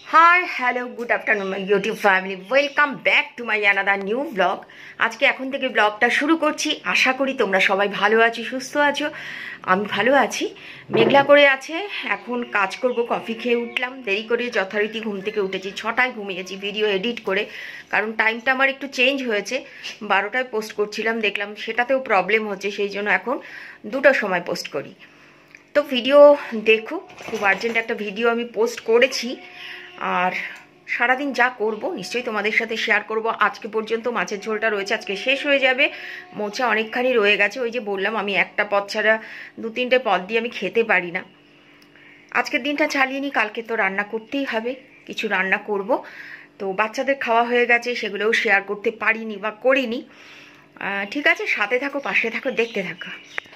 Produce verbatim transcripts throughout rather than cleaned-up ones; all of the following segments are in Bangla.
High hello good afternoon my YouTube family, welcome back to my another new blog. আজকে এখন থেকে ব্লগটা শুরু করছি। আশা করি তোমরা সবাই ভালো আছো, সুস্থ আছো। আমি ভালো আছি। মেঘলা করে আছে, এখন কাজ করব। কফি খেয়ে উঠলাম, দেরি করে যথারীতি ঘুম থেকে উঠেছি। ছটায় ঘুমিয়েছি ভিডিও এডিট করে, কারণ টাইমটা আমার একটু চেঞ্জ হয়েছে। বারোটায় পোস্ট করছিলাম, দেখলাম সেটাতেও প্রবলেম হচ্ছে, সেই জন্য এখন দুটোর সময় পোস্ট করি। তো ভিডিও দেখো, খুব আর্জেন্ট একটা ভিডিও আমি পোস্ট করেছি। আর সারাদিন যা করব নিশ্চয়ই তোমাদের সাথে শেয়ার করব। আজকে পর্যন্ত মাছের ঝোলটা রয়েছে, আজকে শেষ হয়ে যাবে। মোচা অনেকখানি রয়ে গেছে। ওই যে বললাম, আমি একটা পদ ছাড়া দু তিনটে পদ দিয়ে আমি খেতে পারি না। আজকের দিনটা চালিয়ে নিই, কালকে তো রান্না করতেই হবে, কিছু রান্না করব। তো বাচ্চাদের খাওয়া হয়ে গেছে, সেগুলোও শেয়ার করতে পারিনি বা করিনি। ঠিক আছে, সাথে থাকো, পাশে থাকো, দেখতে থাকো।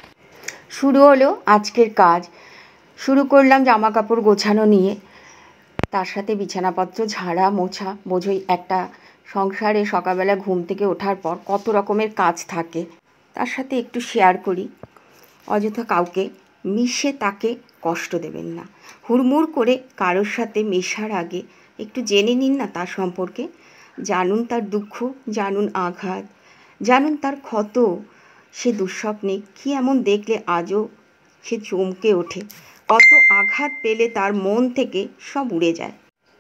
শুরু হলো আজকের কাজ। শুরু করলাম জামা কাপড় গোছানো নিয়ে, তার সাথে বিছানাপত্র ঝাড়া মোছা। বোঝোই একটা সংসারে সকালবেলা ঘুম থেকে ওঠার পর কত রকমের কাজ থাকে। তার সাথে একটু শেয়ার করি। অযথা কাউকে মিশে তাকে কষ্ট দেবেন না। হুড়মুড় করে কারোর সাথে মেশার আগে একটু জেনে নিন না তার সম্পর্কে। জানুন তার দুঃখ, জানুন আঘাত, জানুন তার ক্ষত। সে দুঃস্বপ্নে কী এমন দেখলে আজও সে চমকে ওঠে, কত আঘাত পেলে তার মন থেকে সব উড়ে যায়।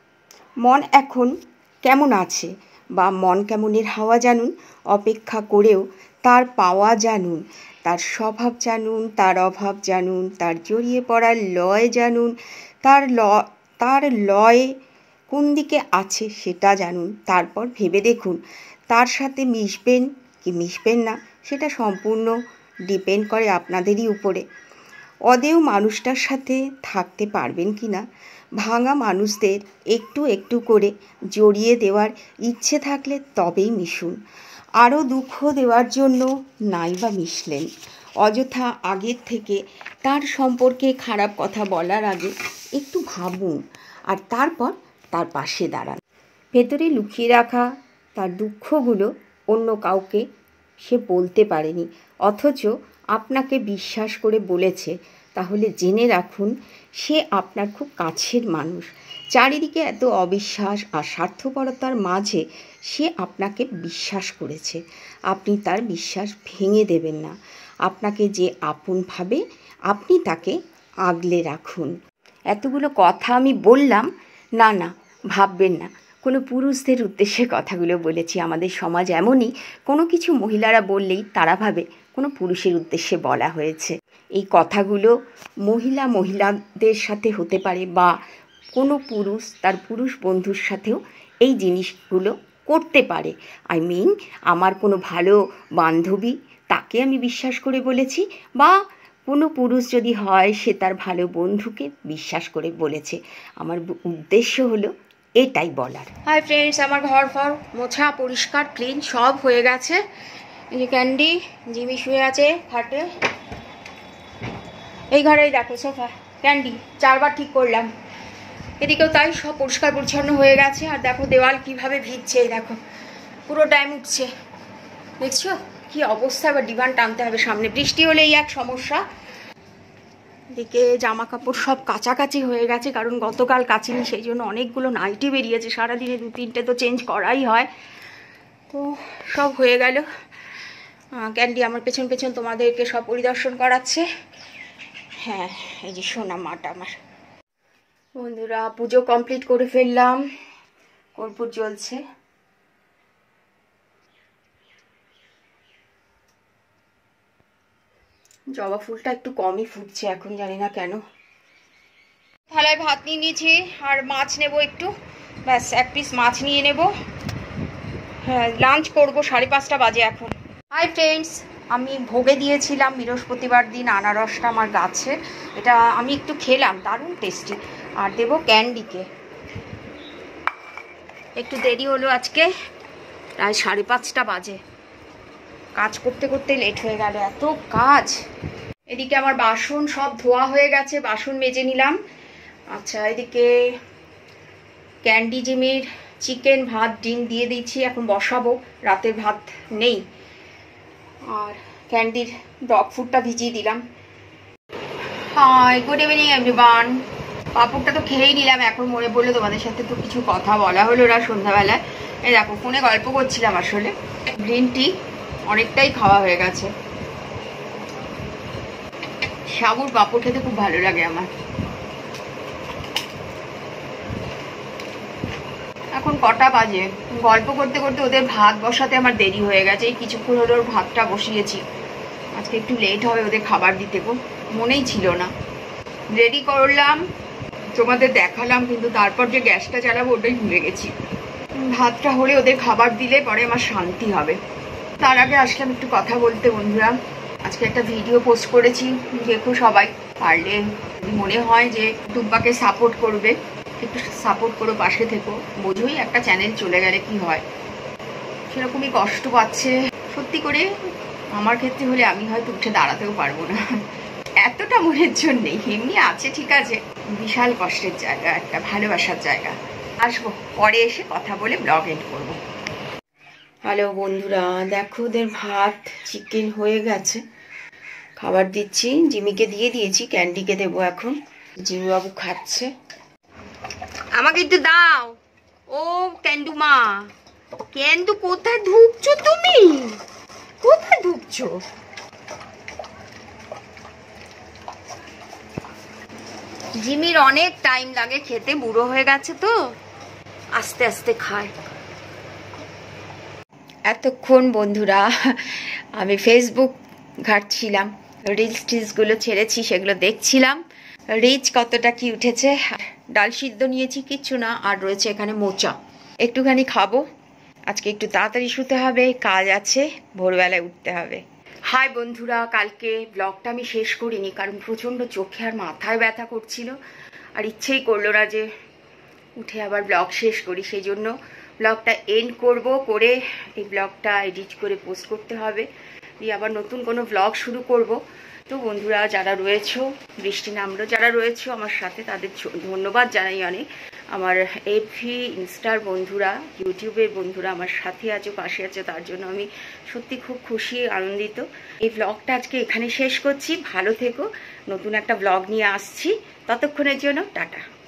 মন এখন কেমন আছে বা মন কেমনের হাওয়া জানুন। অপেক্ষা করেও তার পাওয়া জানুন, তার স্বভাব জানুন, তার অভাব জানুন, তার জড়িয়ে পড়ার লয় জানুন, তার ল তার লয় কোন দিকে আছে সেটা জানুন। তারপর ভেবে দেখুন তার সাথে মিশবেন কি মিশবেন না, সেটা সম্পূর্ণ ডিপেন্ড করে আপনাদেরই উপরে। অদেয় মানুষটার সাথে থাকতে পারবেন কি না। ভাঙা মানুষদের একটু একটু করে জড়িয়ে দেওয়ার ইচ্ছে থাকলে তবেই মিশুন। আরও দুঃখ দেওয়ার জন্য নাই বা মিশলেন। অযথা আগের থেকে তার সম্পর্কে খারাপ কথা বলার আগে একটু ভাবুন, আর তারপর তার পাশে দাঁড়ান। ভেতরে লুকিয়ে রাখা তার দুঃখগুলো অন্য কাউকে সে বলতে পারেনি, অথচ আপনাকে বিশ্বাস করে বলেছে। তাহলে জেনে রাখুন, সে আপনার খুব কাছের মানুষ। চারিদিকে এত অবিশ্বাস আর স্বার্থপরতার মাঝে সে আপনাকে বিশ্বাস করেছে। আপনি তার বিশ্বাস ভেঙে দেবেন না। আপনাকে যে আপন ভাবে, আপনি তাকে আগলে রাখুন। এতগুলো কথা আমি বললাম, না না ভাববেন না কোনো পুরুষদের উদ্দেশ্যে কথাগুলো বলেছি। আমাদের সমাজ এমনই, কোনো কিছু মহিলারা বললেই তারা ভাবে কোনো পুরুষের উদ্দেশ্যে বলা হয়েছে। এই কথাগুলো মহিলা মহিলাদের সাথে হতে পারে, বা কোনো পুরুষ তার পুরুষ বন্ধুর সাথেও এই জিনিসগুলো করতে পারে। আই মিন, আমার কোনো ভালো বান্ধবী, তাকে আমি বিশ্বাস করে বলেছি, বা কোনো পুরুষ যদি হয় সে তার ভালো বন্ধুকে বিশ্বাস করে বলেছে। আমার উদ্দেশ্য হলো এটাই বলার। হাই ফ্রেন্ডস, আমার ঘর ফর মোছা পরিষ্কার ক্লিন সব হয়ে গেছে। এই যে ক্যান্ডি, জিমি শুয়ে আছে খাটে। এই ঘরেই দেখো সোফা, ক্যান্ডি চারবার ঠিক করলাম। এদিকেও তাই, সব পরিষ্কার পরিচ্ছন্ন হয়ে গেছে। আর দেখো দেওয়াল কিভাবে ভিজছে, দেখো পুরো ড্যাম উঠছে, দেখছো কি অবস্থা। এবার ডিভান টানতে হবে সামনে। বৃষ্টি হলে এই এক সমস্যা। এদিকে জামা কাপড় সব কাচাকাচি হয়ে গেছে, কারণ গতকাল কাচিনি, সেই জন্য অনেকগুলো নাইটি বেরিয়েছে। সারাদিনে দু তিনটে তো চেঞ্জ করাই হয়। তো সব হয়ে গেল। ক্যান্ডি আমার পেছন পেছন তোমাদেরকে সব পরিদর্শন করাচ্ছে। হ্যাঁ, এই যে সোনা মাটা আমার। বন্ধুরা, পুজো কমপ্লিট করে ফেললাম, কর্পূর জ্বলছে। জবা ফুলটা একটু কমই ফুটছে এখন, জানি না কেন। থালায় ভাত নিয়ে নিয়েছি, আর মাছ নেব একটু, ব্যাস এক পিস মাছ নিয়ে নেব। হ্যাঁ, লাঞ্চ করবো, সাড়ে পাঁচটা বাজে এখন। হাই ফ্রেন্ডস, আমি ভোগে দিয়েছিলাম বৃহস্পতিবার দিন আনারসটা আমার গাছে। এটা আমি একটু খেলাম, দারুণ টেস্টি। আর দেবো ক্যান্ডিকে। একটু দেরি হলো আজকে, প্রায় সাড়ে পাঁচটা বাজে। কাজ করতে করতে লেট হয়ে গেল, এত কাজ। এদিকে আমার বাসন সব ধোয়া হয়ে গেছে, বাসন মেজে নিলাম। আচ্ছা, এদিকে ক্যান্ডি জিমির চিকেন ভাত ডিম দিয়ে দিচ্ছি, এখন বসাবো। রাতের ভাত নেই। আর ক্যান্ডির ডগ ফুডটা ভিজিয়ে দিলাম। Hi, good evening everyone. পাঁপড়টা তো খেয়েই নিলাম, এখন মনে পড়লো তোমাদের সাথে তো কিছু কথা বলা হলো না সন্ধ্যাবেলায়। এই দেখো ফোনে গল্প করছিলাম, আসলে গ্রিন টি অনেকটাই খাওয়া হয়ে গেছে। সাবুর পাঁপড় খেতে খুব ভালো লাগে আমার। এখন কটা বাজে, গল্প করতে করতে ওদের ভাত বসাতে আমার দেরি হয়ে গেছে। এই কিছুক্ষণ হলো ওর ভাতটা বসিয়েছি, আজকে একটু লেট হবে ওদের খাবার দিতে, গো মনেই ছিল না। রেডি করলাম, তোমাদের দেখালাম, কিন্তু তারপর যে গ্যাসটা জ্বালাবো ওটাই ভুলে গেছি। ভাতটা হলে ওদের খাবার দিলে পরে আমার শান্তি হবে। তার আগে আসলাম একটু কথা বলতে বন্ধুরা। আজকে একটা ভিডিও পোস্ট করেছি, দেখো সবাই, পারলে যদি মনে হয় যে টুম্পাকে সাপোর্ট করবে একটু সাপোর্ট করো, পাশে থেকো। বোঝোই একটা চ্যানেল চলে গেলে কি হয়, সেরকমই কষ্ট পাচ্ছে। সত্যি করে আমার ক্ষেত্রে হলে আমি হয়তো উঠে দাঁড়াতেও পারবো না, এতটা মনের জন্য নেই। এমনি আছে ঠিক আছে, বিশাল কষ্টের জায়গা, একটা ভালোবাসার জায়গা। আসবো পরে এসে কথা বলে ব্লগ এন্ড করবো। হ্যালো বন্ধুরা, দেখো ওদের ভাত চিকেন হয়ে গেছে, খাবার দিচ্ছি। জিমিকে দিয়ে দিয়েছি, ক্যান্ডিকে দেবো এখন। জিমিবাবু খাচ্ছে, আমাকে একটু দাও। ও ক্যান্ডু মা, ক্যান্ডু কোথায় ঢুকছো তুমি? কোথায় ঢুকছো? জিমির অনেক টাইম লাগে খেতে, বুড়ো হয়ে গেছে তো আস্তে আস্তে খায়। এতক্ষণ বন্ধুরা আমি ফেসবুক ঘাঁটছিলাম, রিলস টিলসগুলো ছেড়েছি সেগুলো দেখছিলাম, রিচ কতটা কি উঠেছে। ডাল সিদ্ধ নিয়েছি, কিচ্ছু না, আর রয়েছে এখানে মোচা, একটুখানি খাবো। আজকে একটু তাড়াতাড়ি শুতে হবে, কাজ আছে, ভোরবেলায় উঠতে হবে। হাই বন্ধুরা, কালকে ব্লগটা আমি শেষ করিনি, কারণ প্রচণ্ড চোখে আর মাথায় ব্যথা করছিল, আর ইচ্ছেই করলো না যে উঠে আবার ব্লগ শেষ করি। সেই জন্য ব্লগটা এন্ড করব, করে এই ব্লগটা এডিট করে পোস্ট করতে হবে, দিয়ে আবার নতুন কোনো ব্লগ শুরু করব। তো বন্ধুরা যারা রয়েছো, বৃষ্টি নামলো, যারা রয়েছো আমার সাথে তাদের ধন্যবাদ জানাই অনেক। আমার এফবি ইনস্টার বন্ধুরা, ইউটিউবের বন্ধুরা আমার সাথে আছো, পাশে আছো, তার জন্য আমি সত্যি খুব খুশি, আনন্দিত। এই ব্লগটা আজকে এখানে শেষ করছি, ভালো থেকো, নতুন একটা ব্লগ নিয়ে আসছি, ততক্ষণের জন্য টাটা।